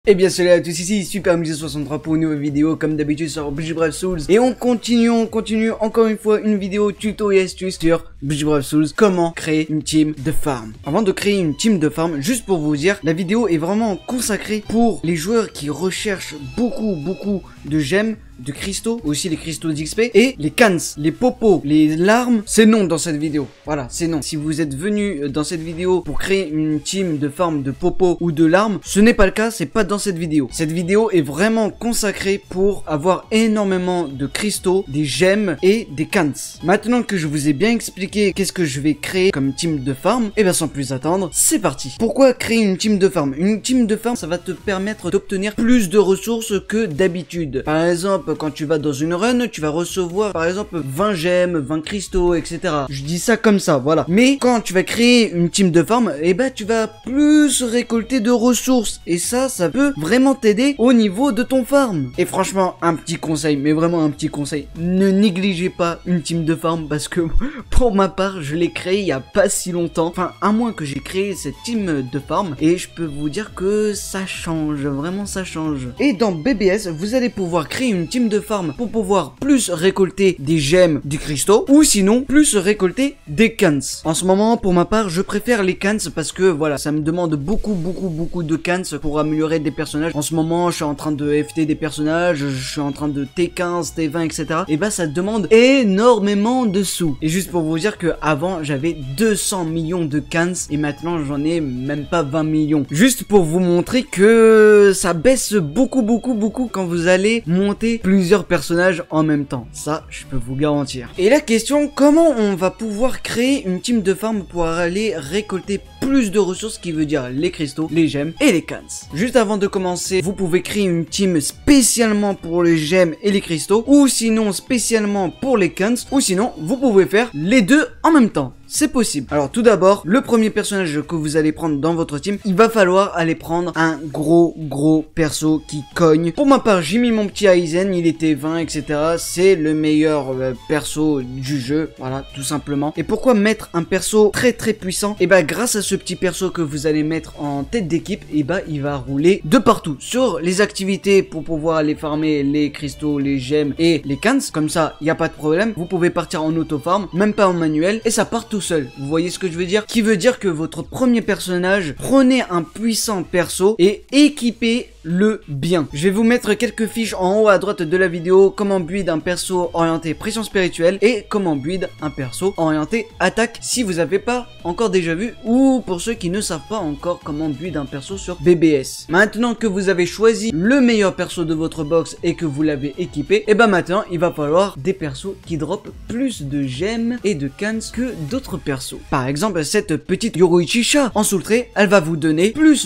Et bien salut à tous, ici Super Musée 63 pour une nouvelle vidéo comme d'habitude sur Bleach Brave Souls. Et on continue encore une fois une vidéo tuto et astuce sur Bleach Brave Souls. Comment créer une team de farm. Avant de créer une team de farm, juste pour vous dire, la vidéo est vraiment consacrée pour les joueurs qui recherchent beaucoup de gemmes, de cristaux, aussi les cristaux d'XP et les cans, les popos, les larmes, c'est non dans cette vidéo. Voilà, c'est non. Si vous êtes venu dans cette vidéo pour créer une team de farm de popos ou de larmes, ce n'est pas le cas, c'est pas dans cette vidéo. Cette vidéo est vraiment consacrée pour avoir énormément de cristaux, des gemmes et des cans. Maintenant que je vous ai bien expliqué qu'est-ce que je vais créer comme team de farm, et bien sans plus attendre, c'est parti. Pourquoi créer une team de farm? Une team de farm, ça va te permettre d'obtenir plus de ressources que d'habitude. Par exemple, quand tu vas dans une run, tu vas recevoir par exemple 20 gemmes, 20 cristaux, etc. Je dis ça comme ça, voilà. Mais quand tu vas créer une team de farm, et ben tu vas plus récolter de ressources. Et ça peut vraiment t'aider au niveau de ton farm. Et franchement, un petit conseil, mais vraiment un petit conseil, ne négligez pas une team de farm parce que pour ma part, je l'ai créé il y a pas si longtemps. Enfin, à moins que j'ai créé cette team de farm et je peux vous dire que ça change, vraiment ça change. Et dans BBS, vous allez pouvoir créer une team de farm pour pouvoir plus récolter des gemmes, des cristaux ou sinon plus récolter des cans. En ce moment, pour ma part, je préfère les cans parce que voilà, ça me demande beaucoup de cans pour améliorer des personnages. En ce moment, je suis en train de FT des personnages, je suis en train de T15, T20, etc. Et bah, ça demande énormément de sous. Et juste pour vous dire que avant, j'avais 200 millions de cans et maintenant, j'en ai même pas 20 millions. Juste pour vous montrer que ça baisse beaucoup quand vous allez monter plusieurs personnages en même temps. Ça, je peux vous garantir. Et la question, comment on va pouvoir créer une team de farm pour aller récolter plus de ressources, qui veut dire les cristaux, les gemmes et les cans. Juste avant de commencer, vous pouvez créer une team spécialement pour les gemmes et les cristaux, ou sinon spécialement pour les cans, ou sinon vous pouvez faire les deux en même temps. C'est possible. Alors tout d'abord, le premier personnage que vous allez prendre dans votre team, il va falloir aller prendre un gros perso qui cogne. Pour ma part, j'ai mis mon petit Aizen, il était 20, etc. C'est le meilleur perso du jeu, voilà, tout simplement. Et pourquoi mettre un perso très puissant? Et bah grâce à ce petit perso que vous allez mettre en tête d'équipe, et bah il va rouler de partout. Sur les activités pour pouvoir aller farmer les cristaux, les gemmes et les cans, comme ça, il n'y a pas de problème. Vous pouvez partir en auto-farm, même pas en manuel, et ça part tout seul. Vous voyez ce que je veux dire? Qui veut dire que votre premier personnage, prenez un puissant perso et équipez-le bien. Je vais vous mettre quelques fiches en haut à droite de la vidéo, comment build un perso orienté pression spirituelle et comment build un perso orienté attaque si vous n'avez pas encore déjà vu ou pour ceux qui ne savent pas encore comment build un perso sur BBS. Maintenant que vous avez choisi le meilleur perso de votre box et que vous l'avez équipé, et ben maintenant il va falloir des persos qui dropent plus de gemmes et de cans que d'autres persos. Par exemple, cette petite Yoruichi Sha en soul trait, elle va vous donner plus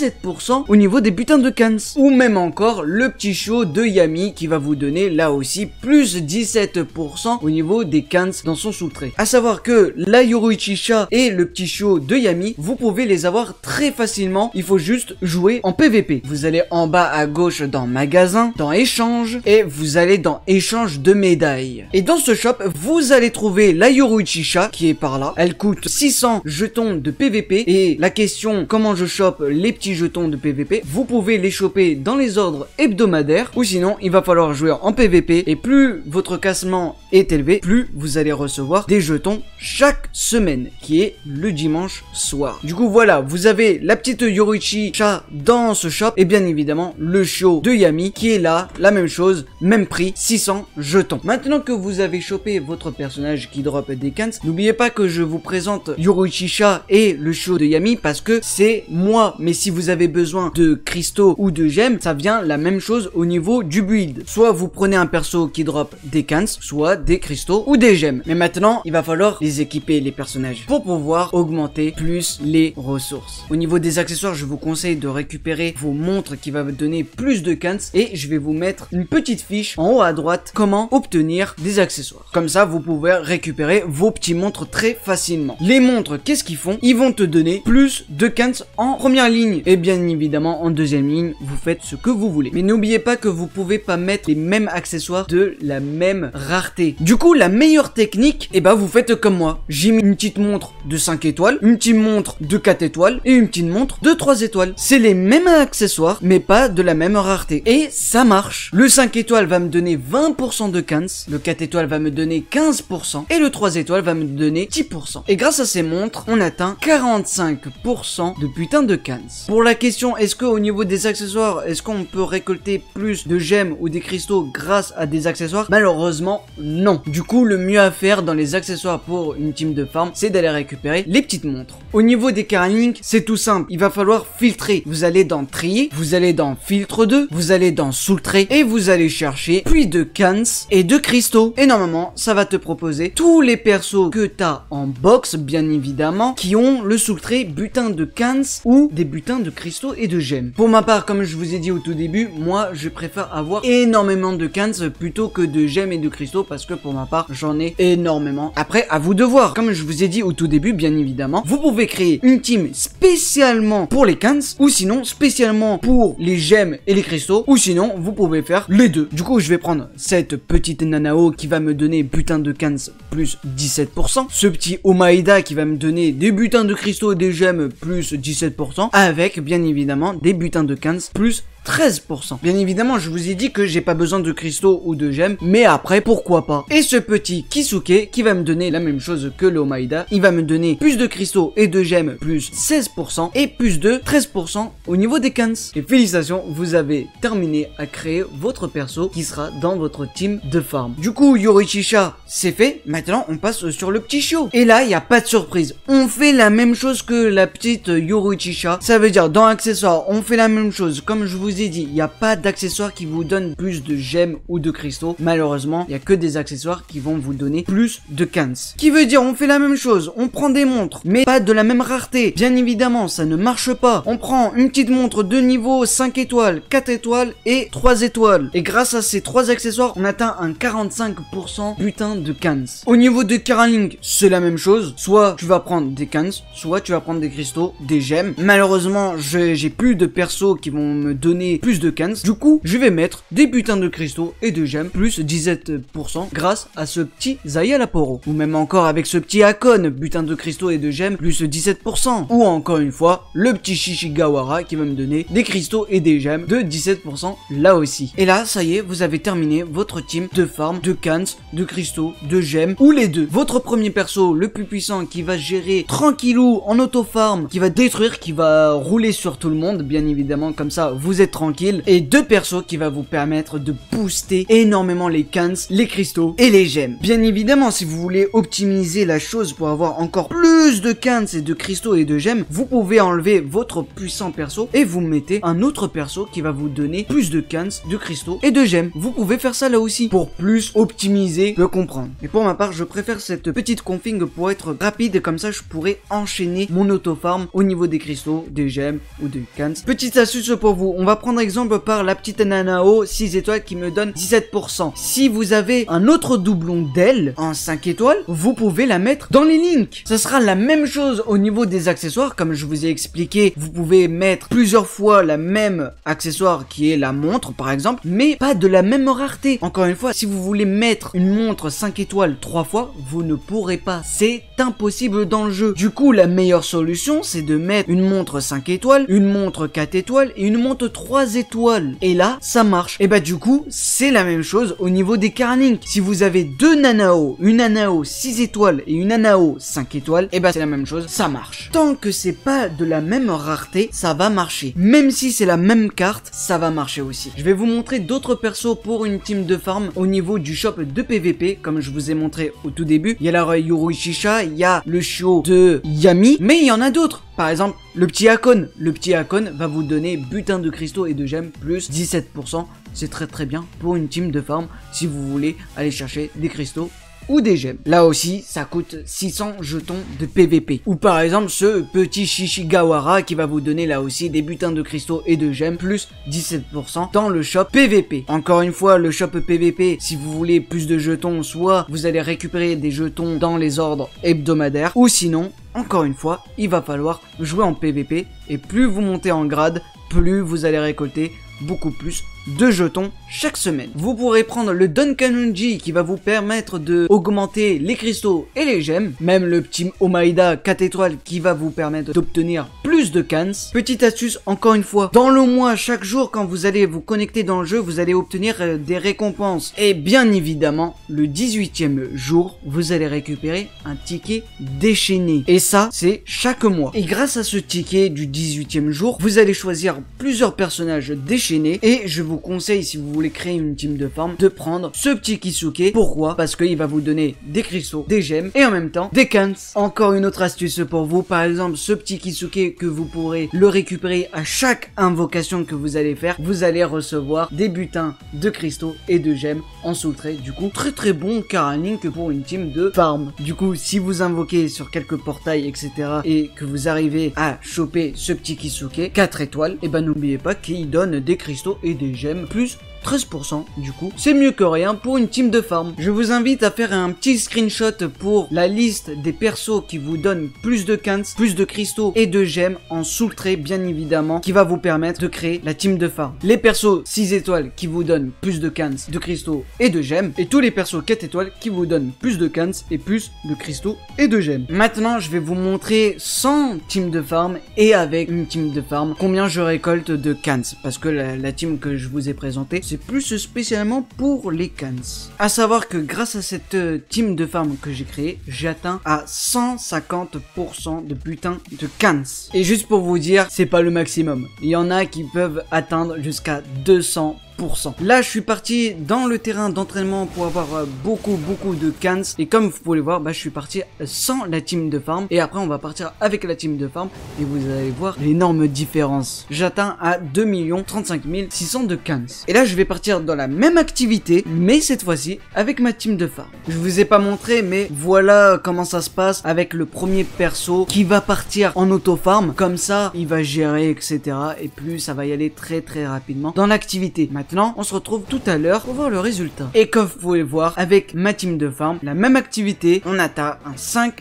17% au niveau des butins de cans. Ou même encore le petit show de Yami qui va vous donner là aussi plus 17% au niveau des cans dans son soul trait. A savoir que la Yoruichi Sha et le petit show de Yami, vous pouvez les avoir très facilement. Il faut juste jouer en PVP. Vous allez en bas à gauche dans magasin, dans échange et vous allez dans échange de médailles. Et dans ce shop, vous allez trouver la Yoruichi Sha qui est par là. Elle coûte 600 jetons de PVP et la question comment je chope les petits jetons de PVP, vous pouvez les choper dans les ordres hebdomadaires ou sinon il va falloir jouer en PVP et plus votre classement est élevé, plus vous allez recevoir des jetons chaque semaine qui est le dimanche soir. Du coup voilà, vous avez la petite Yoruichi Sha dans ce shop et bien évidemment le show de Yami qui est là, la même chose, même prix, 600 jetons. Maintenant que vous avez chopé votre personnage qui drop des cans, n'oubliez pas que je vous présente Yoruichi Sha et le show de Yami parce que c'est moi, mais si vous avez besoin de cristaux ou de gemmes, ça vient la même chose au niveau du build. Soit vous prenez un perso qui drop des cans, soit des cristaux ou des gemmes. Mais maintenant, il va falloir les équiper les personnages pour pouvoir augmenter plus les ressources. Au niveau des accessoires, je vous conseille de récupérer vos montres qui va vous donner plus de cans et je vais vous mettre une petite fiche en haut à droite comment obtenir des accessoires. Comme ça, vous pouvez récupérer vos petits montres très facilement. Les montres, qu'est-ce qu'ils font? Ils vont te donner plus de cans en première ligne et bien évidemment en deuxième ligne gemmes, vous faites ce que vous voulez. Mais n'oubliez pas que vous pouvez pas mettre les mêmes accessoires de la même rareté. Du coup, la meilleure technique, et bah vous faites comme moi. J'ai mis une petite montre de 5 étoiles, une petite montre de 4 étoiles et une petite montre de 3 étoiles. C'est les mêmes accessoires, mais pas de la même rareté. Et ça marche. Le 5 étoiles va me donner 20% de cans, le 4 étoiles va me donner 15% et le 3 étoiles va me donner 10%. Et grâce à ces montres, on atteint 45% de putain de cans. Pour la question, est-ce que au niveau des accessoires, est-ce qu'on peut récolter plus de gemmes ou des cristaux grâce à des accessoires? Malheureusement, non. Du coup, le mieux à faire dans les accessoires pour une team de farm, c'est d'aller récupérer les petites montres. Au niveau des Carlink, c'est tout simple. Il va falloir filtrer. Vous allez dans trier, vous allez dans filtre 2, vous allez dans soul tray et vous allez chercher plus de cans et de cristaux. Et normalement, ça va te proposer tous les persos que t'as en box, bien évidemment, qui ont le soul tray butin de cans ou des butins de cristaux et de gemmes. Pour ma part, comme je vous ai dit au tout début, moi, je préfère avoir énormément de cans plutôt que de gemmes et de cristaux parce que pour ma part, j'en ai énormément. Après, à vous de voir. Comme je vous ai dit au tout début, bien évidemment, vous pouvez créer une team spécialement pour les cans ou sinon spécialement pour les gemmes et les cristaux ou sinon vous pouvez faire les deux. Du coup, je vais prendre cette petite nanao qui va me donner butin de cans plus 17%, ce petit Omaeda qui va me donner des butins de cristaux et des gemmes plus 17% avec bien évidemment des butins de cans plus 13%. Bien évidemment, je vous ai dit que j'ai pas besoin de cristaux ou de gemmes, mais après, pourquoi pas. Et ce petit Kisuke qui va me donner la même chose que l'Omaeda, il va me donner plus de cristaux et de gemmes plus 16% et plus de 13% au niveau des cans. Et félicitations, vous avez terminé à créer votre perso qui sera dans votre team de farm. Du coup, Yorichisha, c'est fait. Maintenant, on passe sur le petit chiot. Et là, il n'y a pas de surprise. On fait la même chose que la petite Yorichisha. Ça veut dire, dans accessoires, on fait la même chose. Comme je vous ai dit, il n'y a pas d'accessoires qui vous donnent plus de gemmes ou de cristaux. Malheureusement, il n'y a que des accessoires qui vont vous donner plus de cans. Qui veut dire, on fait la même chose. On prend des montres, mais pas de la même rareté. Bien évidemment, ça ne marche pas. On prend une petite montre de niveau 5 étoiles, 4 étoiles et 3 étoiles. Et grâce à ces 3 accessoires, on atteint un 45% butin de cans. Au niveau de Carlink, c'est la même chose. Soit tu vas prendre des cans, soit tu vas prendre des cristaux, des gemmes. Malheureusement, j'ai plus de persos qui vont me donner plus de cans. Du coup, je vais mettre des butins de cristaux et de gemmes plus 17% grâce à ce petit Zaya Laporo. Ou même encore avec ce petit Hakon, butin de cristaux et de gemmes plus 17%. Ou encore une fois, le petit Shishigawara qui va me donner des cristaux et des gemmes de 17% là aussi. Et là, ça y est, vous avez terminé votre team de farm, de cans, de cristaux, de gemmes ou les deux. Votre premier perso, le plus puissant, qui va gérer tranquillou en auto-farm, qui va détruire, qui va rouler sur tout le monde, bien évidemment, comme ça, vous êtes tranquille, et deux persos qui va vous permettre de booster énormément les cans, les cristaux et les gemmes. Bien évidemment, si vous voulez optimiser la chose pour avoir encore plus de cans et de cristaux et de gemmes, vous pouvez enlever votre puissant perso et vous mettez un autre perso qui va vous donner plus de cans, de cristaux et de gemmes. Vous pouvez faire ça là aussi pour plus optimiser le comprendre. Et pour ma part, je préfère cette petite config pour être rapide, comme ça je pourrais enchaîner mon auto-farm au niveau des cristaux, des gemmes ou des cans. Petite astuce pour vous, on va prendre exemple par la petite Nanao 6 étoiles qui me donne 17%. Si vous avez un autre doublon d'elle en 5 étoiles, vous pouvez la mettre dans les links. Ça sera la même chose au niveau des accessoires, comme je vous ai expliqué, vous pouvez mettre plusieurs fois la même accessoire qui est la montre par exemple, mais pas de la même rareté. Encore une fois, si vous voulez mettre une montre 5 étoiles 3 fois, vous ne pourrez pas. C'est impossible dans le jeu. Du coup, la meilleure solution, c'est de mettre une montre 5 étoiles, une montre 4 étoiles et une montre 3 étoiles. Et là, ça marche. Et bah du coup, c'est la même chose au niveau des Carlink. Si vous avez deux Nanao, une Nanao 6 étoiles et une Nanao 5 étoiles, et bah c'est la même chose, ça marche. Tant que c'est pas de la même rareté, ça va marcher. Même si c'est la même carte, ça va marcher aussi. Je vais vous montrer d'autres persos pour une team de farm au niveau du shop de PVP, comme je vous ai montré au tout début. Il y a la Yorichisha, il y a le chiot de Yami, mais il y en a d'autres. Par exemple, le petit Hakon. Le petit Hakon va vous donner butin de cristaux et de gemmes plus 17%. C'est très bien pour une team de farm si vous voulez aller chercher des cristaux ou des gemmes. Là aussi, ça coûte 600 jetons de PVP. Ou par exemple, ce petit Shishigawara qui va vous donner là aussi des butins de cristaux et de gemmes plus 17% dans le shop PVP. Encore une fois, le shop PVP, si vous voulez plus de jetons, soit vous allez récupérer des jetons dans les ordres hebdomadaires, ou sinon, encore une fois, il va falloir jouer en PVP, et plus vous montez en grade, plus vous allez récolter beaucoup plus de jetons chaque semaine. Vous pourrez prendre le Donkanunji qui va vous permettre de augmenter les cristaux et les gemmes, même le petit Omaida 4 étoiles qui va vous permettre d'obtenir plus de cans. Petite astuce encore une fois, dans le mois, chaque jour quand vous allez vous connecter dans le jeu, vous allez obtenir des récompenses. Et bien évidemment, le 18e jour, vous allez récupérer un ticket déchaîné. Et ça, c'est chaque mois. Et grâce à ce ticket du 18e jour, vous allez choisir plusieurs personnages déchaînés. Et je vous conseille, si vous voulez créer une team de farm, de prendre ce petit Kisuke. Pourquoi? Parce qu'il va vous donner des cristaux, des gemmes et en même temps des cans. Encore une autre astuce pour vous. Par exemple, ce petit Kisuke que vous pourrez le récupérer à chaque invocation que vous allez faire. Vous allez recevoir des butins de cristaux et de gemmes en sous-trait. Du coup, très bon Link pour une team de farm. Du coup, si vous invoquez sur quelques portails, etc. et que vous arrivez à choper ce petit Kisuke 4 étoiles, et ben n'oubliez pas qu'il donne des cristaux et des gemmes plus 13%, du coup, c'est mieux que rien pour une team de farm. Je vous invite à faire un petit screenshot pour la liste des persos qui vous donnent plus de cans, plus de cristaux et de gemmes en sous-trait, bien évidemment, qui va vous permettre de créer la team de farm. Les persos 6 étoiles qui vous donnent plus de cans, de cristaux et de gemmes, et tous les persos 4 étoiles qui vous donnent plus de cans et plus de cristaux et de gemmes. Maintenant, je vais vous montrer sans team de farm et avec une team de farm combien je récolte de cans, parce que la team que je vous ai présentée, c'est plus spécialement pour les cans. À savoir que grâce à cette team de farm que j'ai créée, j'ai atteint à 150% de putain de cans. Et juste pour vous dire, c'est pas le maximum. Il y en a qui peuvent atteindre jusqu'à 200%. Là, je suis parti dans le terrain d'entraînement pour avoir beaucoup de cans. Et comme vous pouvez le voir, je suis parti sans la team de farm. Et après, on va partir avec la team de farm. Et vous allez voir l'énorme différence. J'atteins à 2 35 600 de cans. Et là, je vais partir dans la même activité, mais cette fois-ci avec ma team de farm. Je vous ai pas montré, mais voilà comment ça se passe avec le premier perso qui va partir en auto-farm. Comme ça, il va gérer, etc. Et plus ça va y aller très rapidement dans l'activité. Maintenant, on se retrouve tout à l'heure pour voir le résultat. Et comme vous pouvez le voir, avec ma team de farm, la même activité, on atteint un 5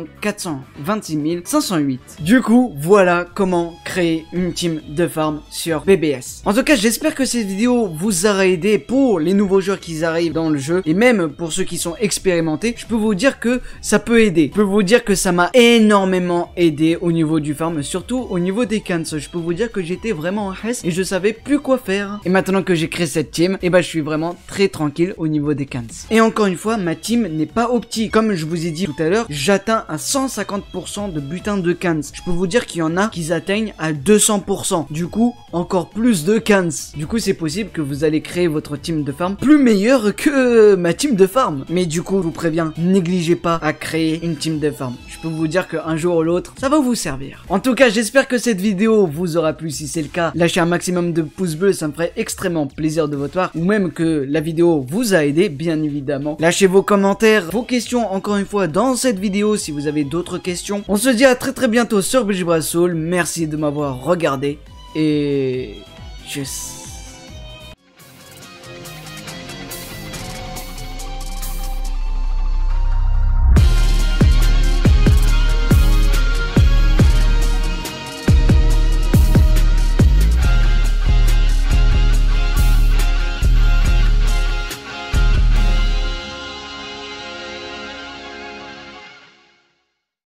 426 508. Du coup, voilà comment créer une team de farm sur BBS. En tout cas, j'espère que cette vidéo vous aura aidé pour les nouveaux joueurs qui arrivent dans le jeu. Et même pour ceux qui sont expérimentés, je peux vous dire que ça peut aider. Je peux vous dire que ça m'a énormément aidé au niveau du farm, surtout au niveau des cans. Je peux vous dire que j'étais vraiment en hess et je savais plus quoi faire. Et maintenant que j'ai créé cette team, et je suis vraiment très tranquille au niveau des cans. Et encore une fois, ma team n'est pas optique. Comme je vous ai dit tout à l'heure, j'atteins à 150% de butin de cans. Je peux vous dire qu'il y en a qui atteignent à 200%. Du coup, encore plus de cans. Du coup, c'est possible que vous allez créer votre team de farm plus meilleure que ma team de farm. Mais du coup, je vous préviens, négligez pas à créer une team de farm. Je peux vous dire qu'un jour ou l'autre, ça va vous servir. En tout cas, j'espère que cette vidéo vous aura plu. Si c'est le cas, lâchez un maximum de pouces bleus, ça me ferait extrêmement plaisir de votre part, ou même que la vidéo vous a aidé, bien évidemment. Lâchez vos commentaires, vos questions encore une fois dans cette vidéo si vous avez d'autres questions. On se dit à très bientôt sur BGBrasoul. Merci de m'avoir regardé et tchuss.